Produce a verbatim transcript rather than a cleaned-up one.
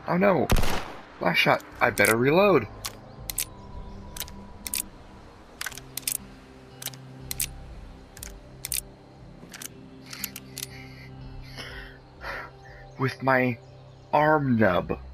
Oh no! Last shot. I better reload. With my arm nub.